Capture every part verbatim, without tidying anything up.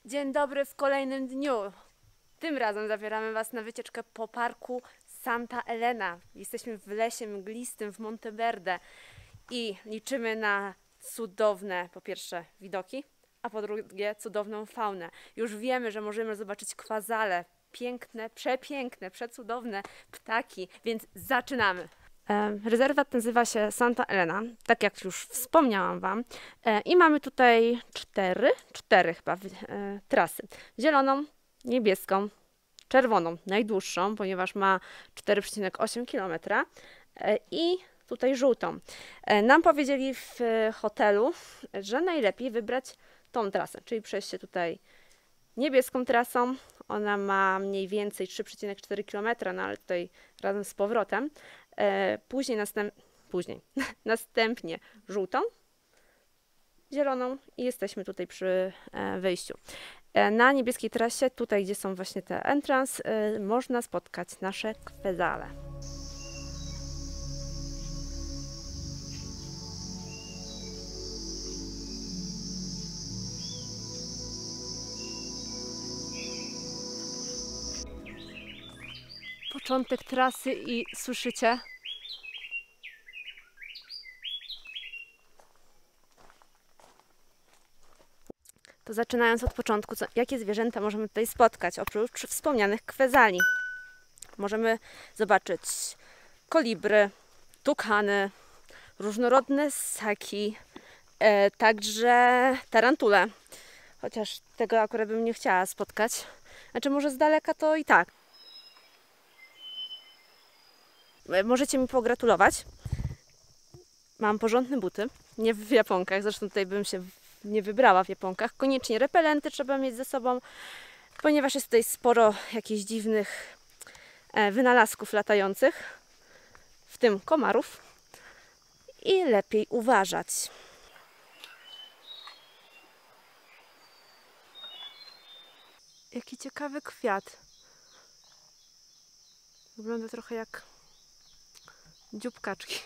Dzień dobry w kolejnym dniu. Tym razem zabieramy Was na wycieczkę po parku Santa Elena. Jesteśmy w lesie mglistym w Monteverde i liczymy na cudowne, po pierwsze, widoki, a po drugie cudowną faunę. Już wiemy, że możemy zobaczyć kwazale, piękne, przepiękne, przecudowne ptaki, więc zaczynamy. Rezerwat nazywa się Santa Elena, tak jak już wspomniałam Wam. I mamy tutaj cztery, cztery chyba trasy. Zieloną, niebieską, czerwoną, najdłuższą, ponieważ ma cztery przecinek osiem kilometra i tutaj żółtą. Nam powiedzieli w hotelu, że najlepiej wybrać tą trasę, czyli przejść się tutaj niebieską trasą. Ona ma mniej więcej trzy przecinek cztery kilometra, no ale tutaj razem z powrotem. Później, następ... Później. następnie żółtą, zieloną i jesteśmy tutaj przy wyjściu. Na niebieskiej trasie, tutaj gdzie są właśnie te entrance, można spotkać nasze kwezale. Początek trasy i słyszycie? To zaczynając od początku, co, jakie zwierzęta możemy tutaj spotkać, oprócz wspomnianych kwezali. Możemy zobaczyć kolibry, tukany, różnorodne ssaki, e, także tarantule. Chociaż tego akurat bym nie chciała spotkać. Znaczy może z daleka to i tak. Możecie mi pogratulować. Mam porządne buty, nie w japonkach, zresztą tutaj bym się nie wybrała w japonkach. Koniecznie repelenty trzeba mieć ze sobą, ponieważ jest tutaj sporo jakichś dziwnych wynalazków latających, w tym komarów, i lepiej uważać. Jaki ciekawy kwiat. Wygląda trochę jak dziób kaczki.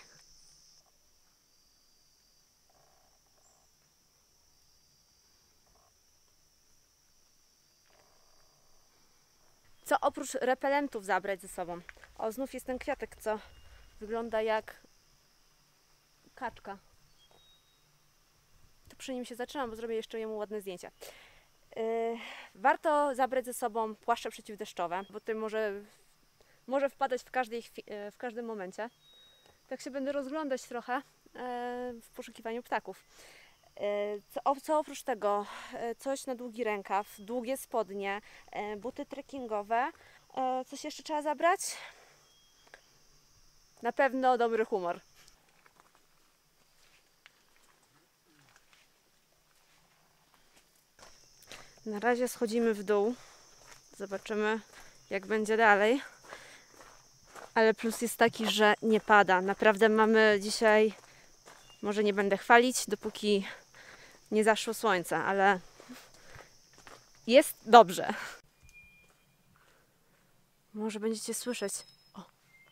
Co oprócz repelentów zabrać ze sobą? O, znów jest ten kwiatek, co wygląda jak kaczka. To przy nim się zatrzymam, bo zrobię jeszcze jemu ładne zdjęcia. Yy, warto zabrać ze sobą płaszcze przeciwdeszczowe, bo tutaj może, może wpadać w, każdej, w każdym momencie. Tak się będę rozglądać trochę yy, w poszukiwaniu ptaków. Co, co oprócz tego, coś na długi rękaw, długie spodnie, buty trekkingowe. Coś jeszcze trzeba zabrać? Na pewno dobry humor. Na razie schodzimy w dół. Zobaczymy, jak będzie dalej. Ale plus jest taki, że nie pada. Naprawdę mamy dzisiaj, może nie będę chwalić, dopóki nie zaszło słońce, ale jest dobrze. Może będziecie słyszeć. O.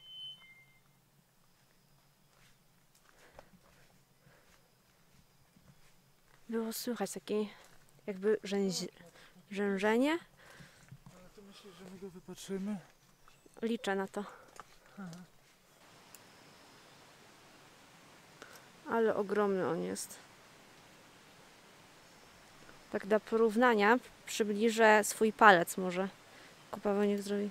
Było słychać takie jakby rzęzi... rzężenie. Ale to myślisz, że my go wypatrzymy? Liczę na to. Aha. Ale ogromny on jest. Tak dla porównania przybliżę swój palec może. Paweł niech zrobi.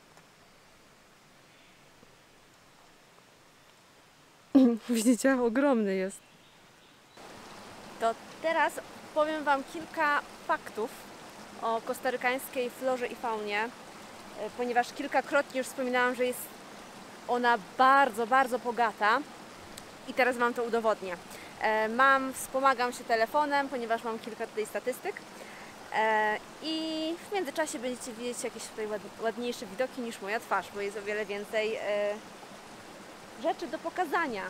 Widzicie? Ogromny jest. To teraz powiem Wam kilka faktów o kostarykańskiej florze i faunie, ponieważ kilkakrotnie już wspominałam, że jest ona bardzo, bardzo bogata i teraz Wam to udowodnię. Mam, wspomagam się telefonem, ponieważ mam kilka tutaj statystyk i w międzyczasie będziecie widzieć jakieś tutaj ładniejsze widoki niż moja twarz, bo jest o wiele więcej rzeczy do pokazania.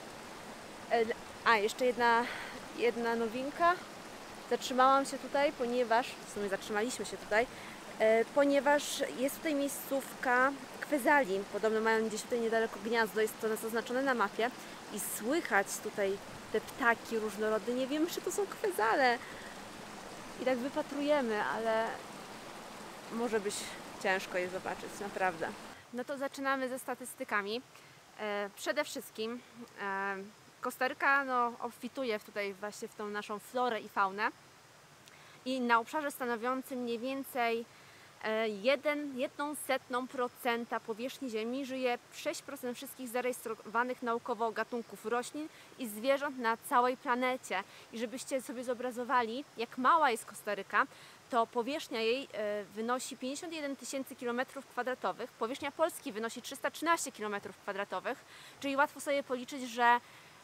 A, jeszcze jedna, jedna nowinka. Zatrzymałam się tutaj, ponieważ, w sumie zatrzymaliśmy się tutaj, ponieważ jest tutaj miejscówka kwezali. Podobno mają gdzieś tutaj niedaleko gniazdo, jest to zaznaczone na mapie i słychać tutaj te ptaki różnorodne. Nie wiem, czy to są kwezale. i tak wypatrujemy, ale może być ciężko je zobaczyć, naprawdę. No to zaczynamy ze statystykami. E, przede wszystkim e, Kostaryka no, obfituje tutaj właśnie w tą naszą florę i faunę i na obszarze stanowiącym mniej więcej jedną setną procenta powierzchni Ziemi żyje sześć procent wszystkich zarejestrowanych naukowo gatunków roślin i zwierząt na całej planecie. I żebyście sobie zobrazowali, jak mała jest Kostaryka, to powierzchnia jej wynosi pięćdziesiąt jeden tysięcy kilometrów kwadratowych, powierzchnia Polski wynosi trzysta trzynaście kilometrów kwadratowych, czyli łatwo sobie policzyć, że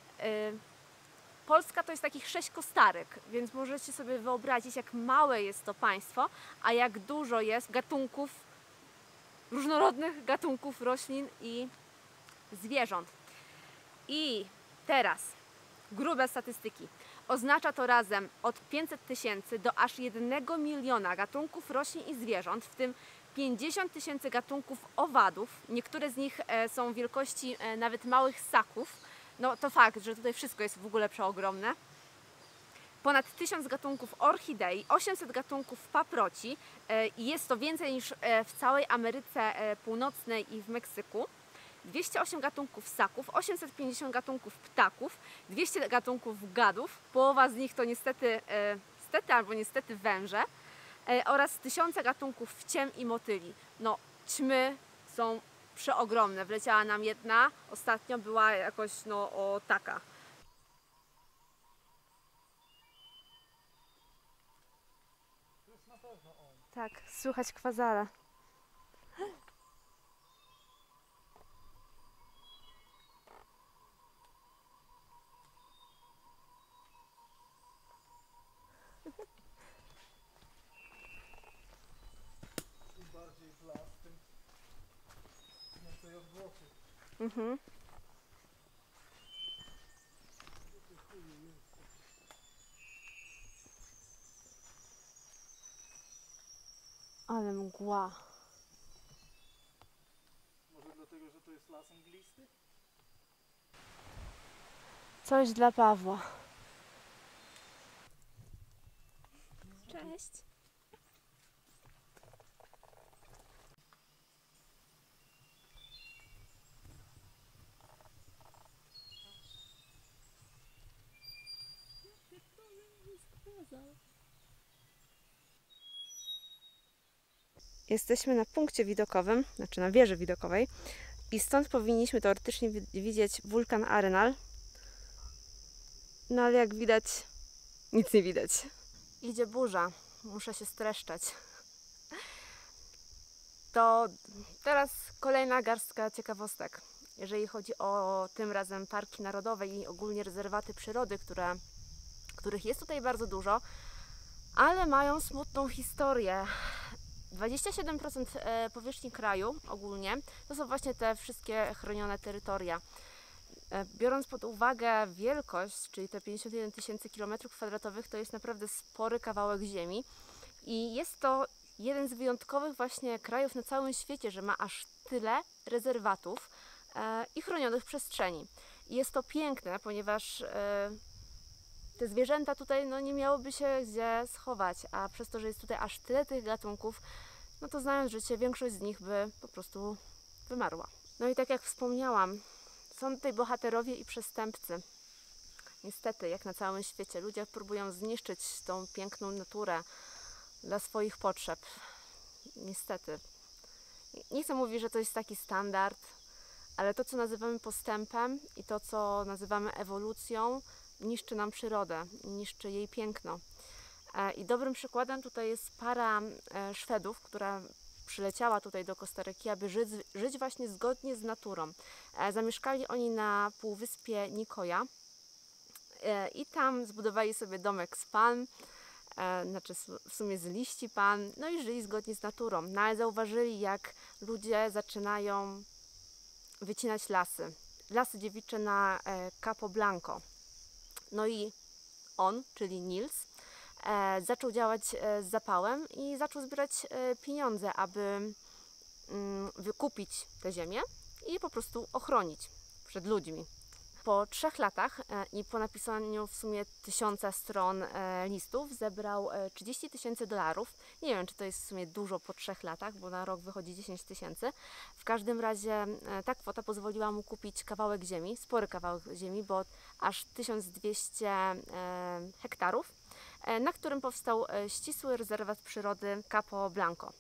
Polska to jest takich sześć Kostaryk, więc możecie sobie wyobrazić, jak małe jest to państwo, a jak dużo jest gatunków, różnorodnych gatunków roślin i zwierząt. I teraz grube statystyki. Oznacza to razem od pięćset tysięcy do aż jednego miliona gatunków roślin i zwierząt, w tym pięćdziesiąt tysięcy gatunków owadów. Niektóre z nich są wielkości nawet małych ssaków. No to fakt, że tutaj wszystko jest w ogóle przeogromne. Ponad tysiąc gatunków orchidei, osiemset gatunków paproci i jest to więcej niż w całej Ameryce Północnej i w Meksyku. dwieście osiem gatunków ssaków, osiemset pięćdziesiąt gatunków ptaków, dwieście gatunków gadów, połowa z nich to niestety, stety albo niestety węże oraz tysiące gatunków wciem i motyli. No, ćmy są przeogromne. Wleciała nam jedna, ostatnio była jakoś no o taka. To jest na pewno on. Tak, słychać kwazara. Im bardziej w las, tym więcej odgłosów. Mhm. Ale mgła. Może dlatego, że to jest las mglisty? Coś dla Pawła. Cześć. Jesteśmy na punkcie widokowym, znaczy na wieży widokowej i stąd powinniśmy teoretycznie widzieć wulkan Arenal. No ale jak widać, nic nie widać. Idzie burza, muszę się streszczać. To teraz kolejna garstka ciekawostek. Jeżeli chodzi o tym razem parki narodowe i ogólnie rezerwaty przyrody, które, których jest tutaj bardzo dużo, ale mają smutną historię. dwadzieścia siedem procent powierzchni kraju ogólnie to są właśnie te wszystkie chronione terytoria. Biorąc pod uwagę wielkość, czyli te pięćdziesiąt jeden tysięcy kilometrów kwadratowych, to jest naprawdę spory kawałek ziemi i jest to jeden z wyjątkowych właśnie krajów na całym świecie, że ma aż tyle rezerwatów i chronionych przestrzeni. I jest to piękne, ponieważ te zwierzęta tutaj no, nie miałyby się gdzie schować, a przez to, że jest tutaj aż tyle tych gatunków, no to znając życie, większość z nich by po prostu wymarła. No i tak jak wspomniałam, są tutaj bohaterowie i przestępcy. Niestety, jak na całym świecie, ludzie próbują zniszczyć tą piękną naturę dla swoich potrzeb. Niestety. Nie chcę mówić, że to jest taki standard, ale to, co nazywamy postępem i to, co nazywamy ewolucją, niszczy nam przyrodę, niszczy jej piękno. I dobrym przykładem tutaj jest para Szwedów, która przyleciała tutaj do Kostaryki, aby żyć, żyć właśnie zgodnie z naturą. Zamieszkali oni na półwyspie Nicoya i tam zbudowali sobie domek z palm, znaczy w sumie z liści palm, no i żyli zgodnie z naturą. No ale zauważyli, jak ludzie zaczynają wycinać lasy. Lasy dziewicze na Capo Blanco. No i on, czyli Nils, e, zaczął działać e, z zapałem i zaczął zbierać e, pieniądze, aby mm, wykupić tę ziemię i po prostu ochronić przed ludźmi. Po trzech latach e, i po napisaniu w sumie tysiąca stron e, listów zebrał e, trzydzieści tysięcy dolarów. Nie wiem, czy to jest w sumie dużo po trzech latach, bo na rok wychodzi dziesięć tysięcy. W każdym razie e, ta kwota pozwoliła mu kupić kawałek ziemi, spory kawałek ziemi, bo aż tysiąc dwieście e, hektarów, e, na którym powstał e, ścisły rezerwat przyrody Capo Blanco.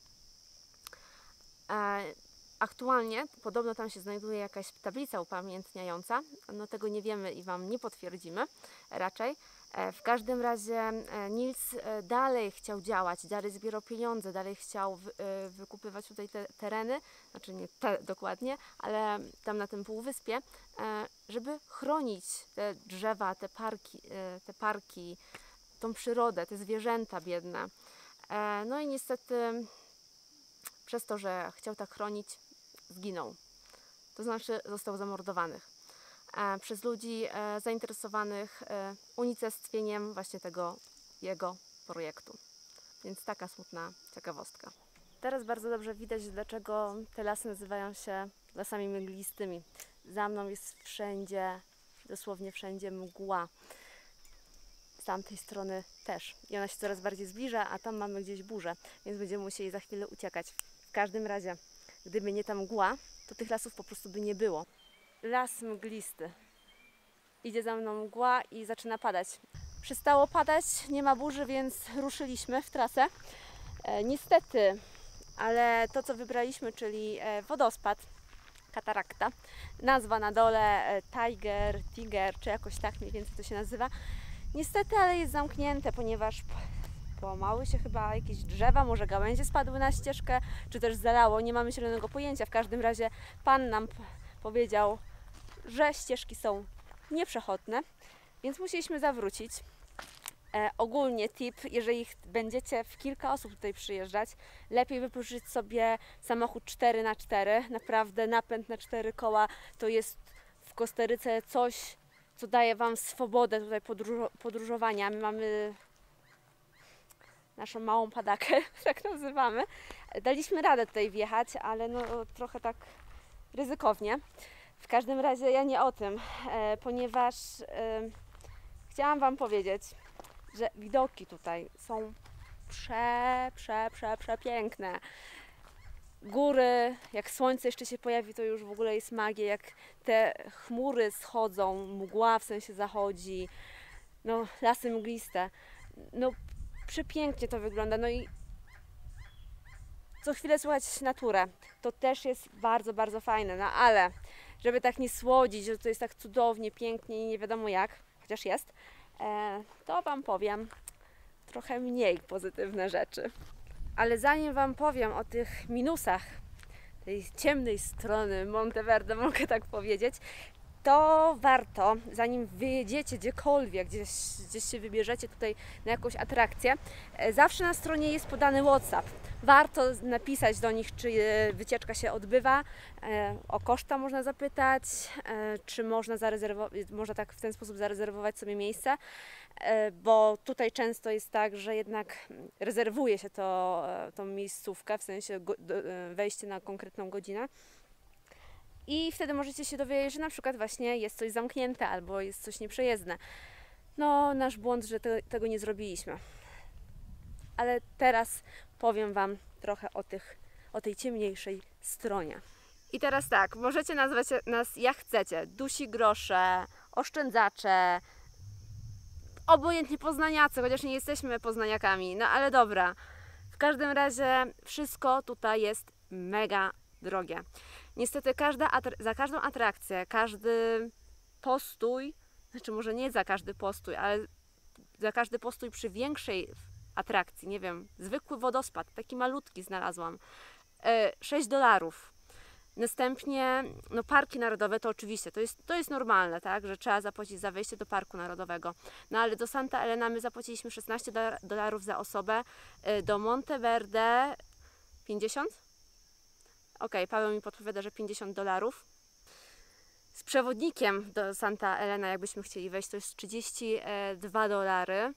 E, Aktualnie podobno tam się znajduje jakaś tablica upamiętniająca, no tego nie wiemy i Wam nie potwierdzimy raczej. E, W każdym razie e, Nils e, dalej chciał działać, dalej zbierał pieniądze, dalej chciał wy, e, wykupywać tutaj te tereny, znaczy nie te dokładnie, ale tam na tym półwyspie, e, żeby chronić te drzewa, te parki, e, te parki, tą przyrodę, te zwierzęta biedne. E, No i niestety przez to, że chciał tak chronić, zginął. To znaczy został zamordowany e, przez ludzi e, zainteresowanych e, unicestwieniem właśnie tego jego projektu. Więc taka smutna ciekawostka. Teraz bardzo dobrze widać, dlaczego te lasy nazywają się lasami mglistymi. Za mną jest wszędzie, dosłownie wszędzie mgła. Z tamtej strony też. I ona się coraz bardziej zbliża, a tam mamy gdzieś burzę, więc będziemy musieli za chwilę uciekać. W każdym razie, gdyby nie ta mgła, to tych lasów po prostu by nie było. Las mglisty. Idzie za mną mgła i zaczyna padać. Przestało padać, nie ma burzy, więc ruszyliśmy w trasę. E, niestety, ale to co wybraliśmy, czyli e, wodospad, katarakta, nazwa na dole e, Tiger, Tiger, czy jakoś tak mniej więcej to się nazywa. Niestety, ale jest zamknięte, ponieważ połamały się chyba jakieś drzewa, może gałęzie spadły na ścieżkę, czy też zalało, nie mamy zielonego pojęcia. W każdym razie Pan nam powiedział, że ścieżki są nieprzechodne, więc musieliśmy zawrócić. E, ogólnie tip, jeżeli będziecie w kilka osób tutaj przyjeżdżać, lepiej wypożyczyć sobie samochód cztery na cztery. Naprawdę napęd na cztery koła to jest w Kostaryce coś, co daje Wam swobodę tutaj podróżo- podróżowania. My mamy naszą małą padakę, tak nazywamy. Daliśmy radę tutaj wjechać, ale no trochę tak ryzykownie. W każdym razie ja nie o tym, e, ponieważ e, chciałam Wam powiedzieć, że widoki tutaj są prze, prze, prze, przepiękne. Góry, jak słońce jeszcze się pojawi, to już w ogóle jest magia, jak te chmury schodzą, mgła w sensie zachodzi, no lasy mgliste, no przepięknie to wygląda, no i co chwilę słuchać naturę, to też jest bardzo, bardzo fajne, no ale żeby tak nie słodzić, że to jest tak cudownie, pięknie i nie wiadomo jak, chociaż jest, e, to Wam powiem trochę mniej pozytywne rzeczy. Ale zanim Wam powiem o tych minusach tej ciemnej strony Monteverde, mogę tak powiedzieć, to warto, zanim wyjedziecie gdziekolwiek, gdzieś, gdzieś się wybierzecie tutaj na jakąś atrakcję, zawsze na stronie jest podany WhatsApp. Warto napisać do nich, czy wycieczka się odbywa, o koszta można zapytać, czy można zarezerwować, można tak w ten sposób zarezerwować sobie miejsce, bo tutaj często jest tak, że jednak rezerwuje się to, tą miejscówkę, w sensie wejście na konkretną godzinę. I wtedy możecie się dowiedzieć, że na przykład właśnie jest coś zamknięte albo jest coś nieprzejezdne. No, nasz błąd, że te, tego nie zrobiliśmy. Ale teraz powiem Wam trochę o, tych, o tej ciemniejszej stronie. I teraz tak, możecie nazwać nas jak chcecie. Dusi grosze, oszczędzacze, obojętnie poznaniacy, chociaż nie jesteśmy poznaniakami. No ale dobra, w każdym razie wszystko tutaj jest mega drogie. Niestety każda za każdą atrakcję, każdy postój, znaczy może nie za każdy postój, ale za każdy postój przy większej atrakcji, nie wiem, zwykły wodospad, taki malutki znalazłam, sześć dolarów. Następnie, no parki narodowe to oczywiście, to jest, to jest normalne, tak, że trzeba zapłacić za wejście do parku narodowego. No ale do Santa Elena my zapłaciliśmy szesnaście dolarów za osobę, do Monteverde pięćdziesiąt? Ok, Paweł mi podpowiada, że pięćdziesiąt dolarów. Z przewodnikiem do Santa Elena, jakbyśmy chcieli wejść, to jest trzydzieści dwa dolary.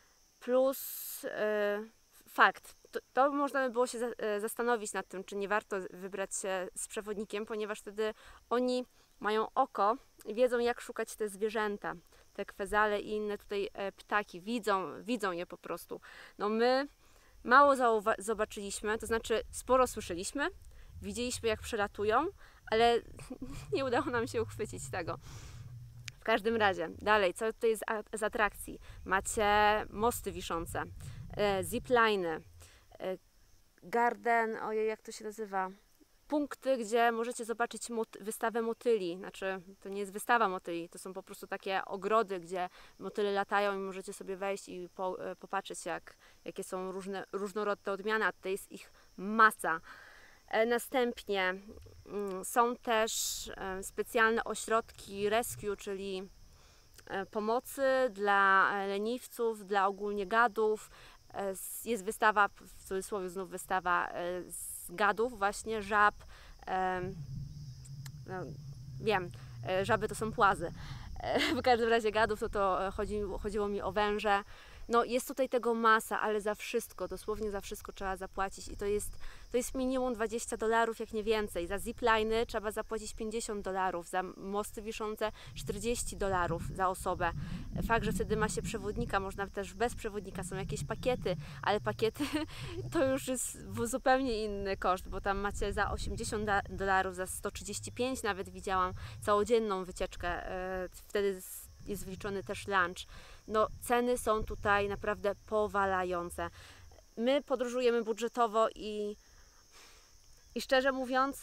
Plus e, fakt, to, to można by było się za, e, zastanowić nad tym, czy nie warto wybrać się z przewodnikiem, ponieważ wtedy oni mają oko i wiedzą, jak szukać te zwierzęta, te kwezale i inne tutaj e, ptaki. Widzą, widzą je po prostu. No my mało zobaczyliśmy, to znaczy sporo słyszeliśmy, widzieliśmy, jak przelatują, ale nie udało nam się uchwycić tego. W każdym razie, dalej, co tutaj jest z atrakcji? Macie mosty wiszące, e, zipliny, e, garden, ojej, jak to się nazywa? Punkty, gdzie możecie zobaczyć mot wystawę motyli. Znaczy, to nie jest wystawa motyli, to są po prostu takie ogrody, gdzie motyle latają i możecie sobie wejść i po, e, popatrzeć, jak, jakie są różne, różnorodne odmiany, a tutaj jest ich masa. E, następnie mm, są też e, specjalne ośrodki rescue, czyli e, pomocy dla leniwców, dla ogólnie gadów. E, jest wystawa, w cudzysłowie znów wystawa e, z gadów właśnie, żab, e, no, wiem, e, żaby to są płazy. E, w każdym razie gadów to, to chodzi, chodziło mi o węże. No jest tutaj tego masa, ale za wszystko, dosłownie za wszystko trzeba zapłacić i to jest, to jest minimum dwadzieścia dolarów, jak nie więcej. Za zipliny trzeba zapłacić pięćdziesiąt dolarów, za mosty wiszące czterdzieści dolarów za osobę. Fakt, że wtedy ma się przewodnika, można też bez przewodnika, są jakieś pakiety, ale pakiety to już jest zupełnie inny koszt, bo tam macie za osiemdziesiąt dolarów, za sto trzydzieści pięć nawet widziałam całodzienną wycieczkę, wtedy jest wliczony też lunch. No, ceny są tutaj naprawdę powalające. My podróżujemy budżetowo i, i szczerze mówiąc,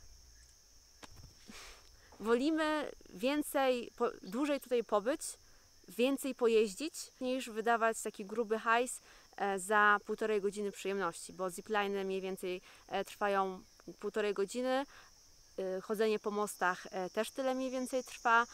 wolimy więcej, po, dłużej tutaj pobyć, więcej pojeździć, niż wydawać taki gruby hajs e, za półtorej godziny przyjemności, bo zipliny mniej więcej e, trwają półtorej godziny, e, chodzenie po mostach e, też tyle mniej więcej trwa.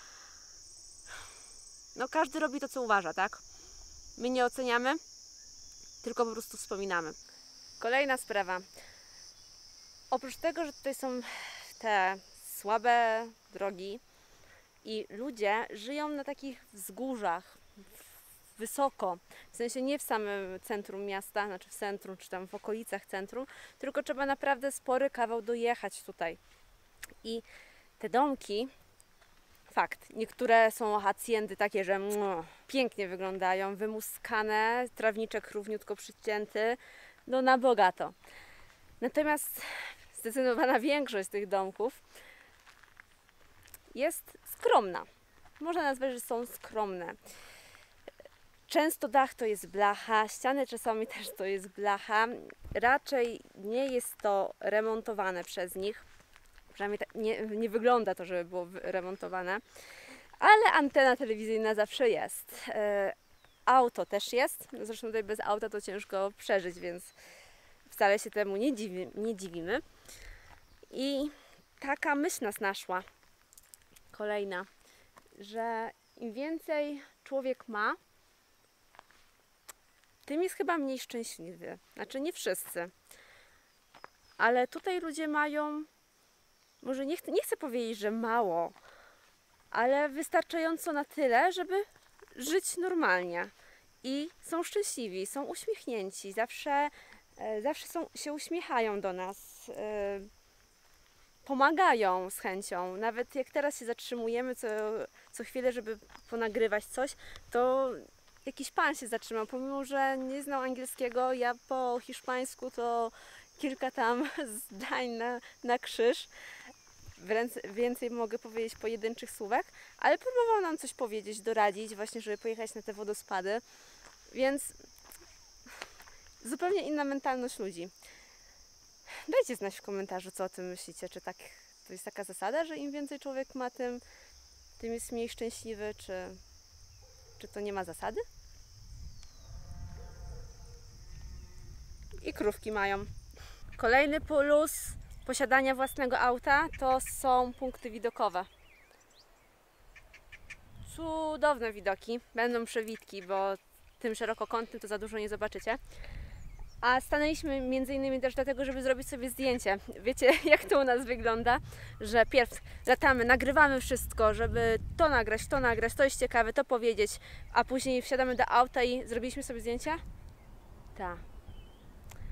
No każdy robi to, co uważa, tak? My nie oceniamy, tylko po prostu wspominamy. Kolejna sprawa. Oprócz tego, że tutaj są te słabe drogi i ludzie żyją na takich wzgórzach, wysoko, w sensie nie w samym centrum miasta, znaczy w centrum, czy tam w okolicach centrum, tylko trzeba naprawdę spory kawał dojechać tutaj. I te domki, fakt, niektóre są haciendy takie, że mua, pięknie wyglądają, wymuskane, trawniczek równiutko przycięty, no na bogato. Natomiast zdecydowana większość tych domków jest skromna. Można nazwać, że są skromne. Często dach to jest blacha, ściany czasami też to jest blacha. Raczej nie jest to remontowane przez nich. Przynajmniej nie, nie wygląda to, żeby było remontowane. Ale antena telewizyjna zawsze jest. E, auto też jest. Zresztą tutaj bez auta to ciężko przeżyć, więc wcale się temu nie, dziwi, nie dziwimy. I taka myśl nas naszła. Kolejna, że im więcej człowiek ma, tym jest chyba mniej szczęśliwy. Znaczy nie wszyscy. Ale tutaj ludzie mają, może nie, ch nie chcę powiedzieć, że mało, ale wystarczająco na tyle, żeby żyć normalnie. I są szczęśliwi, są uśmiechnięci, zawsze, e, zawsze są, się uśmiechają do nas, e, pomagają z chęcią. Nawet jak teraz się zatrzymujemy co, co chwilę, żeby ponagrywać coś, to jakiś pan się zatrzymał, pomimo że nie znał angielskiego, ja po hiszpańsku to kilka tam zdań na, na krzyż. Wręcz więcej mogę powiedzieć pojedynczych słówek, ale próbował nam coś powiedzieć, doradzić, właśnie, żeby pojechać na te wodospady, więc zupełnie inna mentalność ludzi. Dajcie znać w komentarzu, co o tym myślicie, czy tak, to jest taka zasada, że im więcej człowiek ma, tym, tym jest mniej szczęśliwy, czy, czy to nie ma zasady? I krówki mają. Kolejny plus posiadania własnego auta to są punkty widokowe. Cudowne widoki, będą przewidki, bo tym szerokokątnym to za dużo nie zobaczycie. A stanęliśmy między innymi też dlatego, żeby zrobić sobie zdjęcie. Wiecie, jak to u nas wygląda, że pierw latamy, nagrywamy wszystko, żeby to nagrać, to nagrać, to jest ciekawe, to powiedzieć, a później wsiadamy do auta i zrobiliśmy sobie zdjęcia? Tak.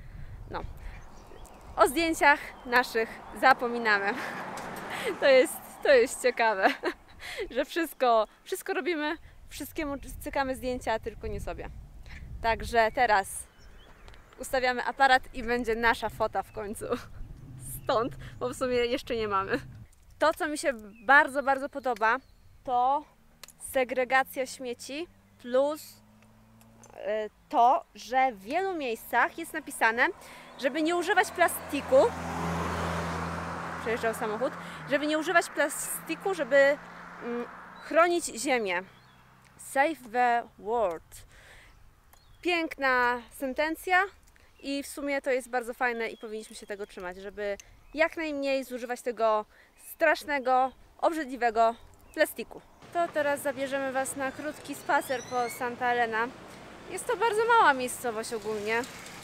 No. O zdjęciach naszych zapominamy. To jest To jest ciekawe, że wszystko, wszystko robimy, wszystkiemu cykamy zdjęcia, tylko nie sobie. Także teraz ustawiamy aparat i będzie nasza fota w końcu. Stąd, bo w sumie jeszcze nie mamy. To, co mi się bardzo, bardzo podoba, to segregacja śmieci plus to, że w wielu miejscach jest napisane, żeby nie używać plastiku. Przejeżdżał samochód. Żeby nie używać plastiku, żeby mm, chronić ziemię. Save the world. Piękna sentencja i w sumie to jest bardzo fajne i powinniśmy się tego trzymać, żeby jak najmniej zużywać tego strasznego, obrzydliwego plastiku. To teraz zabierzemy Was na krótki spacer po Santa Elena. Jest to bardzo mała miejscowość ogólnie.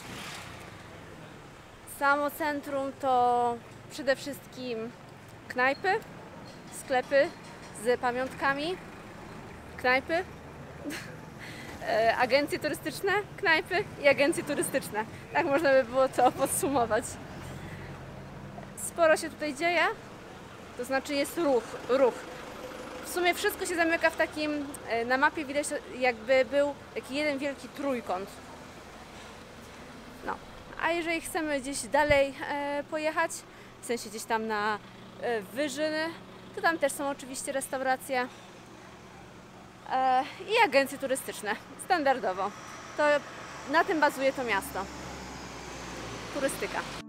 Samo centrum to przede wszystkim knajpy, sklepy z pamiątkami, knajpy, agencje turystyczne, knajpy i agencje turystyczne. Tak można by było to podsumować. Sporo się tutaj dzieje, to znaczy jest ruch, ruch. W sumie wszystko się zamyka w takim, na mapie widać jakby był taki jeden wielki trójkąt. No, a jeżeli chcemy gdzieś dalej e, pojechać, w sensie gdzieś tam na e, wyżyny, to tam też są oczywiście restauracje e, i agencje turystyczne, standardowo. To na tym bazuje to miasto. Turystyka.